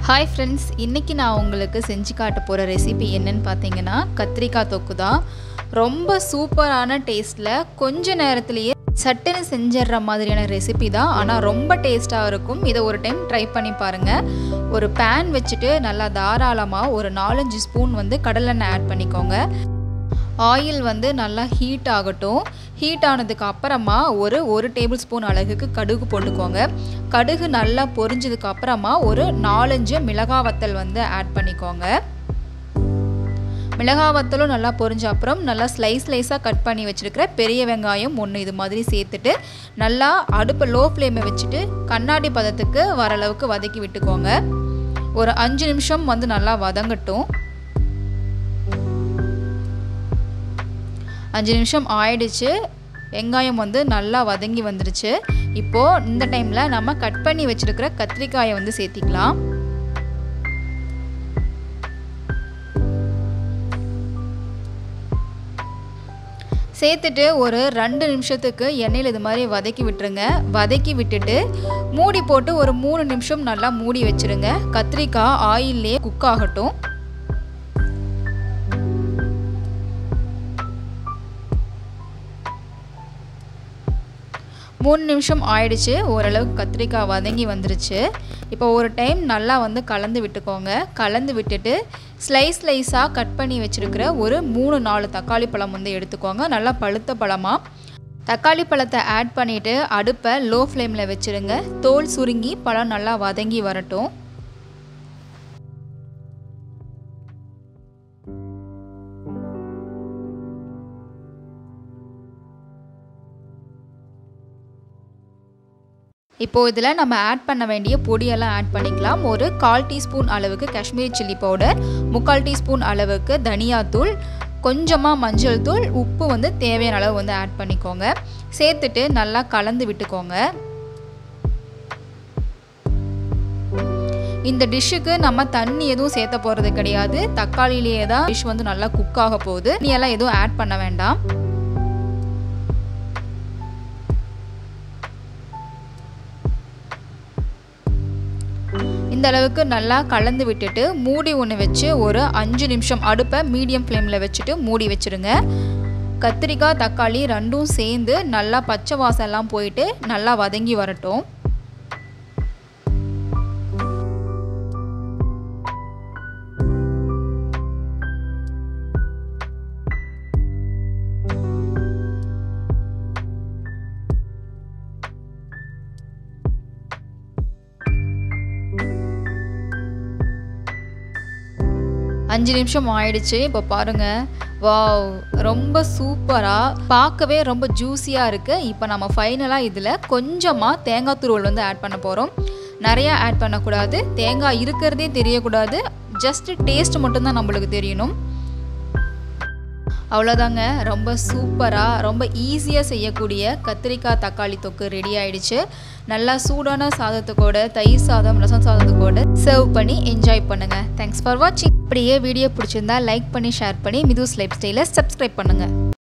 Hi friends, இன்னைக்கு நான் உங்களுக்கு செஞ்சு காட்ட போற ரெசிபி என்னன்னு பாத்தீங்கன்னா கத்திரிக்காய் தொக்கு தான். ரொம்ப சூப்பரான டேஸ்ட்ல கொஞ்ச நேரத்திலேயே சட்டுன்னு செஞ்சிரற மாதிரியான ரெசிபி தான். ஆனா ரொம்ப டேஸ்டா இருக்கும். இத ஒரு டைம் ட்ரை பண்ணி பாருங்க. ஒரு pan வச்சிட்டு நல்லா தாராளமா ஒரு 4-5 ஸ்பூன் கடலெண்ணெய் ஆட் பண்ணிக்கோங்க. ஆயில் நல்லா ஹீட் ஆகட்டும். ஹீட் ஆனதுக்கு அப்புறமா ஒரு டேபிள் ஸ்பூன் அளவுக்கு கடுகு போட்டுக்கோங்க. கடுகு நல்லா பொரிஞ்சதுக்கு அப்புறமா ஒரு 4-5 மிளகாய் வத்தல் ஆட் பண்ணிக்கோங்க. மிளகாய் வத்தலும் நல்லா பொரிஞ்ச அப்புறம் நல்லா ஸ்லைஸா கட் பண்ணி வச்சிருக்கிற பெரிய வெங்காயம் ஒன்று இது மாதிரி சேர்த்துட்டு நல்லா அடுப்பு லோ ஃப்ளேமை வச்சுட்டு கண்ணாடி பதத்துக்கு வர அளவுக்கு வதக்கி விட்டுக்கோங்க. ஒரு 5 நிமிஷம் நல்லா வதங்கட்டும். 5 நிமிஷம் ஆயிடுச்சு. வெங்காயம் நல்லா வதங்கி வந்துருச்சு. இப்போ இந்த டைம்ல நம்ம கட் பண்ணி வச்சிருக்கிற கத்திரிக்காயை சேர்த்திக்கலாம். சேர்த்துட்டு ஒரு 2 நிமிஷத்துக்கு எண்ணெயில் இது மாதிரி வதக்கி விட்டுருங்க. வதக்கி விட்டுட்டு மூடி போட்டு ஒரு 3 நிமிஷம் நல்லா மூடி வச்சிருங்க. கத்திரிக்காய் ஆயிலே குக் ஆகட்டும். 3 நிமிஷம் ஆயிடுச்சு. ஓரளவுக்கு கத்திரிக்காய் வதங்கி வந்துருச்சு. இப்போ ஒரு டைம் நல்லா கலந்து விட்டுக்கோங்க. கலந்து விட்டுட்டு ஸ்லைஸா கட் பண்ணி வச்சிருக்கிற ஒரு 3-4 தக்காளி பழம் எடுத்துக்கோங்க. நல்லா பழுத்த பழமா. தக்காளி பழத்தை ஆட் பண்ணிட்டு அடுப்பை லோ ஃப்ளேமில் வச்சிருங்க. தோல் சுருங்கி பழம் நல்லா வதங்கி வரட்டும். இப்போ இதில் நம்ம ஆட் பண்ண வேண்டிய பொடியெல்லாம் ஆட் பண்ணிக்கலாம். ஒரு 1/4 டீஸ்பூன் அளவுக்கு காஷ்மீரி சில்லி பவுடர், 3/4 டீஸ்பூன் அளவுக்கு தனியாத்தூள், கொஞ்சமாக மஞ்சள் தூள், உப்பு தேவையான அளவு ஆட் பண்ணிக்கோங்க. சேர்த்துட்டு நல்லா கலந்து விட்டுக்கோங்க. இந்த டிஷ்ஷுக்கு நம்ம தண்ணி எதுவும் சேர்த்த போகிறது கிடையாது. தக்காளியிலேயே தான் டிஷ் நல்லா குக் ஆக போகுது. நீ எல்லாம் எதுவும் ஆட் பண்ண வேண்டாம். இந்த அளவுக்கு நல்லா கலந்து விட்டுட்டு மூடி ஒன்று வச்சு ஒரு 5 நிமிஷம் அடுப்பை மீடியம் ஃப்ளேமில் வச்சுட்டு மூடி வச்சுருங்க. கத்திரிக்காய் தக்காளி ரெண்டும் சேர்ந்து நல்லா பச்சை வாசம்லாம் போயிட்டு நல்லா வதங்கி வரட்டும். அஞ்சு நிமிஷம் ஆயிடுச்சு. இப்போ பாருங்க, வாவ், ரொம்ப சூப்பராக, பார்க்கவே ரொம்ப ஜூஸியாக இருக்குது. இப்போ நம்ம ஃபைனலாக இதில் கொஞ்சமாக தேங்காய் துருவல் ஆட் பண்ண போகிறோம். நிறையா ஆட் பண்ணக்கூடாது. தேங்காய் இருக்கிறதே தெரியக்கூடாது. ஜஸ்ட் டேஸ்ட் மட்டும்தான் நம்மளுக்கு தெரியணும். அவ்வளோதாங்க. ரொம்ப சூப்பராக ரொம்ப ஈஸியாக செய்யக்கூடிய கத்திரிக்காய் தக்காளி தொக்கு ரெடி ஆயிடுச்சு. நல்லா சூடான சாதத்துக்கூட, தயிர் சாதம், ரசம் சாதத்துக்கூட சர்வ் பண்ணி என்ஜாய் பண்ணுங்கள். தேங்க்ஸ் ஃபார் வாட்சிங். அப்படியே வீடியோ பிடிச்சிருந்தா லைக் பண்ணி ஷேர் பண்ணி மிதுஸ் லைஃப் ஸ்டைலை சப்ஸ்கிரைப் பண்ணுங்கள்.